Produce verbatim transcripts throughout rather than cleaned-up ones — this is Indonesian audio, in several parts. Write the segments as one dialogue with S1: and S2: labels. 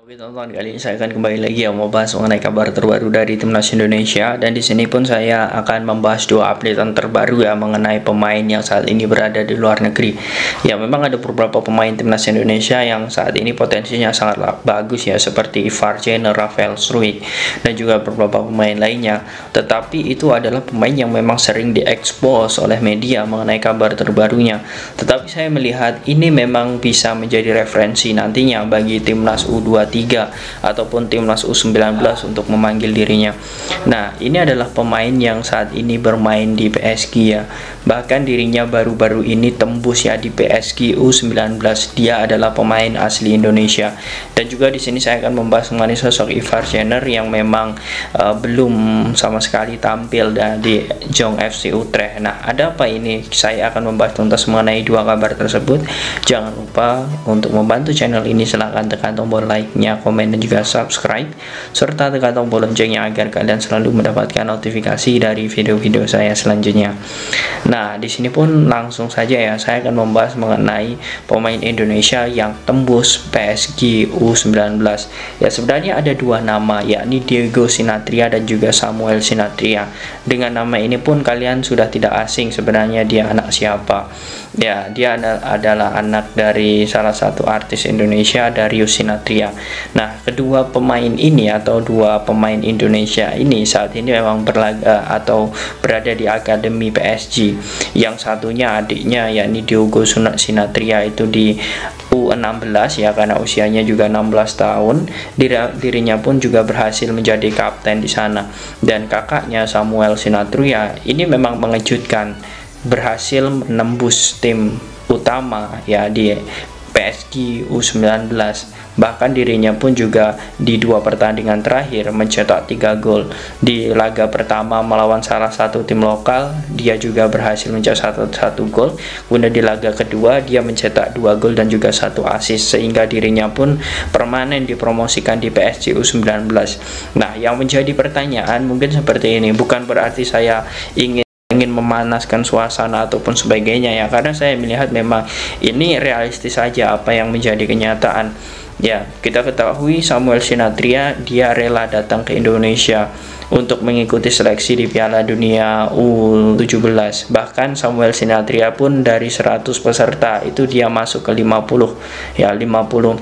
S1: Oke teman-teman, kali ini saya akan kembali lagi ya membahas mengenai kabar terbaru dari Timnas Indonesia, dan di sini pun saya akan membahas dua updatean terbaru ya mengenai pemain yang saat ini berada di luar negeri. Ya, memang ada beberapa pemain Timnas Indonesia yang saat ini potensinya sangat bagus ya, seperti Ivar Jenner, Rafael Struijk, dan juga beberapa pemain lainnya. Tetapi itu adalah pemain yang memang sering diekspos oleh media mengenai kabar terbarunya. Tetapi saya melihat ini memang bisa menjadi referensi nantinya bagi Timnas U dua puluh tiga ataupun Timnas U sembilan belas untuk memanggil dirinya. Nah, ini adalah pemain yang saat ini bermain di P S G ya. Bahkan dirinya baru-baru ini tembus ya di P S G U sembilan belas. Dia adalah pemain asli Indonesia. Dan juga di sini saya akan membahas mengenai sosok Ivar Jenner yang memang uh, belum sama sekali tampil di Jong F C Utrecht. Nah, ada apa ini? Saya akan membahas tuntas mengenai dua kabar tersebut. Jangan lupa untuk membantu channel ini, silahkan tekan tombol like-nya, komen, dan juga subscribe, serta tekan tombol loncengnya agar kalian selalu mendapatkan notifikasi dari video-video saya selanjutnya. Nah, di sini pun langsung saja ya, saya akan membahas mengenai pemain Indonesia yang tembus P S G U sembilan belas. Ya, sebenarnya ada dua nama, yakni Diego Sinathrya dan juga Samuel Sinathrya. Dengan nama ini pun kalian sudah tidak asing sebenarnya dia anak siapa. Ya, dia adalah anak dari salah satu artis Indonesia, Darius Sinathrya. Nah, kedua pemain ini atau dua pemain Indonesia ini saat ini memang berlaga atau berada di akademi P S G. Yang satunya adiknya yakni Diego Sinathrya itu di U enam belas ya, karena usianya juga enam belas tahun. Dirinya pun juga berhasil menjadi kapten di sana. Dan kakaknya Samuel Sinathrya ini memang mengejutkan, berhasil menembus tim utama ya di P S G U sembilan belas. Bahkan dirinya pun juga di dua pertandingan terakhir mencetak tiga gol. Di laga pertama melawan salah satu tim lokal, dia juga berhasil mencetak satu, satu gol. Kemudian di laga kedua dia mencetak dua gol dan juga satu assist, sehingga dirinya pun permanen dipromosikan di P S G U sembilan belas. Nah, yang menjadi pertanyaan mungkin seperti ini, bukan berarti saya ingin ingin memanaskan suasana ataupun sebagainya ya, karena saya melihat memang ini realistis saja apa yang menjadi kenyataan. Ya, kita ketahui Samuel Sinathrya dia rela datang ke Indonesia untuk mengikuti seleksi di Piala Dunia U tujuh belas. Bahkan Samuel Sinathrya pun dari seratus peserta itu dia masuk ke lima puluh ya, lima puluh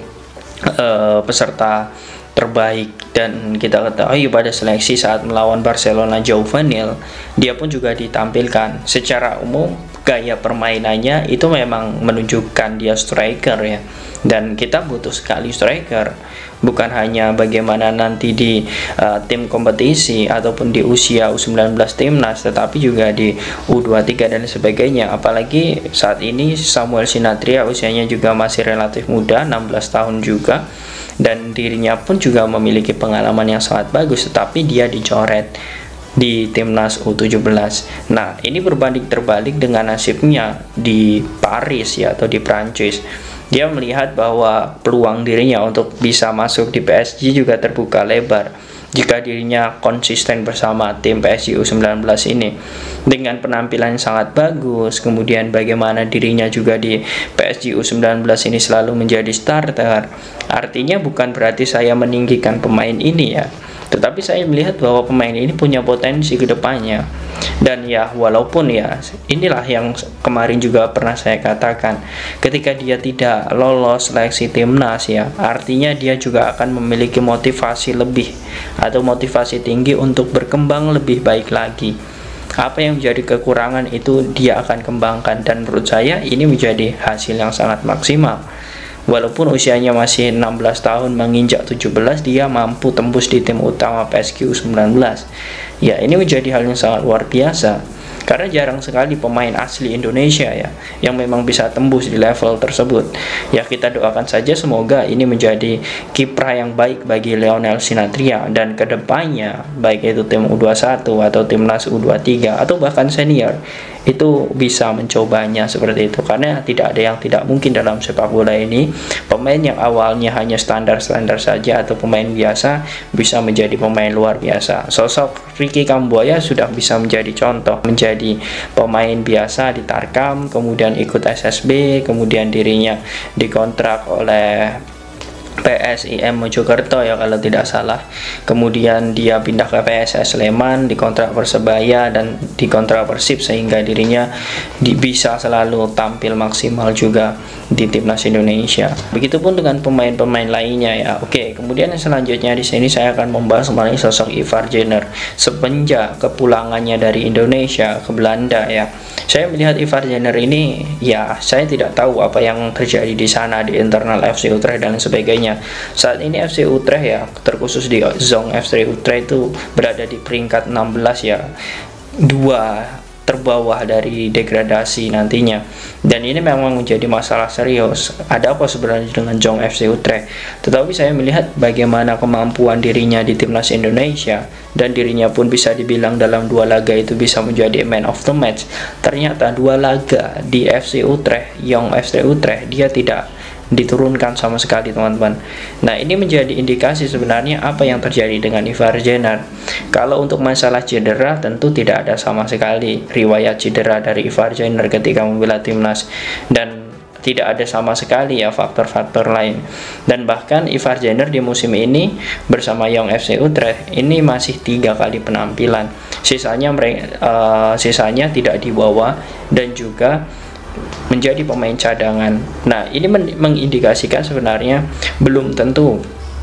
S1: uh, peserta terbaik. Dan kita ketahui pada seleksi saat melawan Barcelona Juvenil, dia pun juga ditampilkan. Secara umum gaya permainannya itu memang menunjukkan dia striker ya, dan kita butuh sekali striker, bukan hanya bagaimana nanti di uh, tim kompetisi ataupun di usia U sembilan belas timnas, tetapi juga di U dua puluh tiga dan sebagainya. Apalagi saat ini Samuel Sinathrya usianya juga masih relatif muda, enam belas tahun juga, dan dirinya pun juga memiliki pengalaman yang sangat bagus, tetapi dia dicoret di timnas U tujuh belas. Nah, ini berbanding terbalik dengan nasibnya di Paris ya, atau di Prancis. Dia melihat bahwa peluang dirinya untuk bisa masuk di P S G juga terbuka lebar jika dirinya konsisten bersama tim P S G U sembilan belas ini. Dengan penampilan yang sangat bagus, kemudian bagaimana dirinya juga di P S G U sembilan belas ini selalu menjadi starter. Artinya bukan berarti saya meninggikan pemain ini ya, tetapi saya melihat bahwa pemain ini punya potensi ke depannya. Dan ya, walaupun ya inilah yang kemarin juga pernah saya katakan, ketika dia tidak lolos seleksi timnas ya, artinya dia juga akan memiliki motivasi lebih atau motivasi tinggi untuk berkembang lebih baik lagi. Apa yang menjadi kekurangan itu dia akan kembangkan, dan menurut saya ini menjadi hasil yang sangat maksimal. Walaupun usianya masih enam belas tahun menginjak tujuh belas, dia mampu tembus di tim utama P S G U sembilan belas. Ya, ini menjadi hal yang sangat luar biasa, karena jarang sekali pemain asli Indonesia ya yang memang bisa tembus di level tersebut. Ya, kita doakan saja semoga ini menjadi kiprah yang baik bagi Lionel Sinathrya, dan kedepannya baik itu tim U dua puluh satu atau timnas U dua puluh tiga atau bahkan senior itu bisa mencobanya seperti itu, karena tidak ada yang tidak mungkin dalam sepak bola ini. Pemain yang awalnya hanya standar-standar saja atau pemain biasa bisa menjadi pemain luar biasa. Sosok Ricky Kambuaya sudah bisa menjadi contoh, menjadi pemain biasa di Tarkam, kemudian ikut S S B, kemudian dirinya dikontrak oleh P S I M Mojokerto ya kalau tidak salah. Kemudian dia pindah ke P S S Sleman, dikontrak Persebaya dan dikontrak Persib, sehingga dirinya di, bisa selalu tampil maksimal juga di timnas Indonesia. Begitupun dengan pemain-pemain lainnya ya. Oke, kemudian yang selanjutnya di sini saya akan membahas mengenai sosok Ivar Jenner. Semenjak kepulangannya dari Indonesia ke Belanda ya, saya melihat Ivar Jenner ini ya, saya tidak tahu apa yang terjadi di sana di internal F C Utrecht dan sebagainya. Saat ini F C Utrecht ya, terkhusus di zone F C Utrecht itu berada di peringkat enam belas ya, dua terbawah dari degradasi nantinya, dan ini memang menjadi masalah serius. Ada apa sebenarnya dengan Jong F C Utrecht? Tetapi saya melihat bagaimana kemampuan dirinya di timnas Indonesia, dan dirinya pun bisa dibilang dalam dua laga itu bisa menjadi man of the match. Ternyata dua laga di F C Utrecht, Jong F C Utrecht, dia tidak diturunkan sama sekali teman-teman. Nah, ini menjadi indikasi sebenarnya apa yang terjadi dengan Ivar Jenner. Kalau untuk masalah cedera, tentu tidak ada sama sekali riwayat cedera dari Ivar Jenner ketika membela timnas, dan tidak ada sama sekali ya faktor-faktor lain. Dan bahkan Ivar Jenner di musim ini bersama Jong F C Utrecht ini masih tiga kali penampilan, sisanya mereka uh, sisanya tidak dibawa dan juga menjadi pemain cadangan. Nah, ini mengindikasikan sebenarnya belum tentu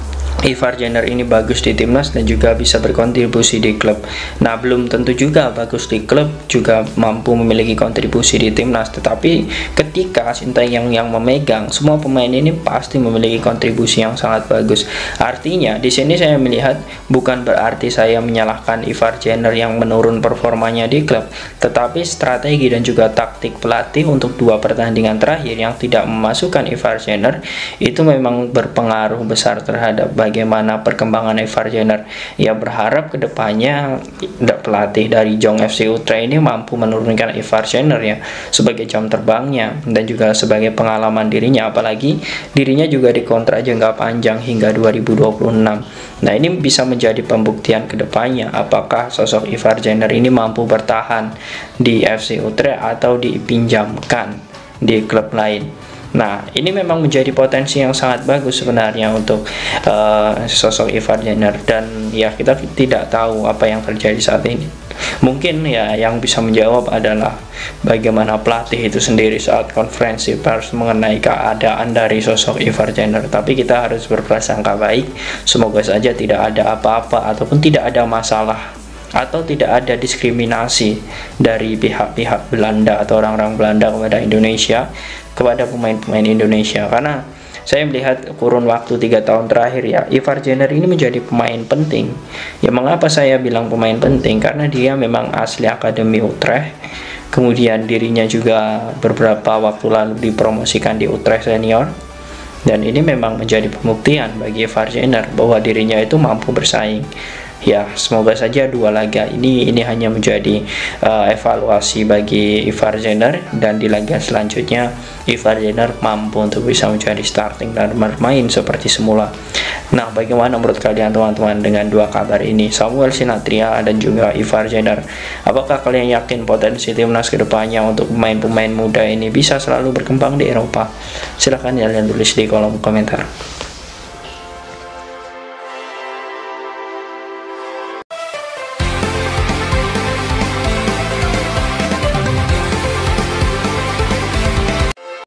S1: Ivar Jenner ini bagus di timnas dan juga bisa berkontribusi di klub. Nah, belum tentu juga bagus di klub juga mampu memiliki kontribusi di timnas. Tetapi ketika Sintayong yang memegang, semua pemain ini pasti memiliki kontribusi yang sangat bagus. Artinya, di sini saya melihat bukan berarti saya menyalahkan Ivar Jenner yang menurun performanya di klub, tetapi strategi dan juga taktik pelatih untuk dua pertandingan terakhir yang tidak memasukkan Ivar Jenner itu memang berpengaruh besar terhadap bagaimana perkembangan Ivar Jenner. Ya, berharap kedepannya pelatih dari Jong F C Utrecht ini mampu menurunkan Ivar Jenner ya sebagai jam terbangnya dan juga sebagai pengalaman dirinya, apalagi dirinya juga dikontrak jangka panjang hingga dua ribu dua puluh enam. Nah, ini bisa menjadi pembuktian kedepannya apakah sosok Ivar Jenner ini mampu bertahan di F C Utrecht atau dipinjamkan di klub lain. Nah, ini memang menjadi potensi yang sangat bagus sebenarnya untuk uh, sosok Ivar Jenner, dan ya kita tidak tahu apa yang terjadi saat ini. Mungkin ya yang bisa menjawab adalah bagaimana pelatih itu sendiri saat konferensi pers mengenai keadaan dari sosok Ivar Jenner. Tapi kita harus berprasangka baik, semoga saja tidak ada apa-apa ataupun tidak ada masalah atau tidak ada diskriminasi dari pihak-pihak Belanda atau orang-orang Belanda kepada Indonesia, kepada pemain-pemain Indonesia. Karena saya melihat kurun waktu tiga tahun terakhir ya, Ivar Jenner ini menjadi pemain penting. Ya, mengapa saya bilang pemain penting? Karena dia memang asli Akademi Utrecht, kemudian dirinya juga beberapa waktu lalu dipromosikan di Utrecht Senior, dan ini memang menjadi pembuktian bagi Ivar Jenner bahwa dirinya itu mampu bersaing. Ya, semoga saja dua laga ini ini hanya menjadi uh, evaluasi bagi Ivar Jenner, dan di laga selanjutnya Ivar Jenner mampu untuk bisa menjadi starting dan bermain seperti semula. Nah, bagaimana menurut kalian teman-teman dengan dua kabar ini, Samuel Sinathrya dan juga Ivar Jenner? Apakah kalian yakin potensi timnas kedepannya untuk pemain-pemain muda ini bisa selalu berkembang di Eropa? Silahkan kalian tulis di kolom komentar.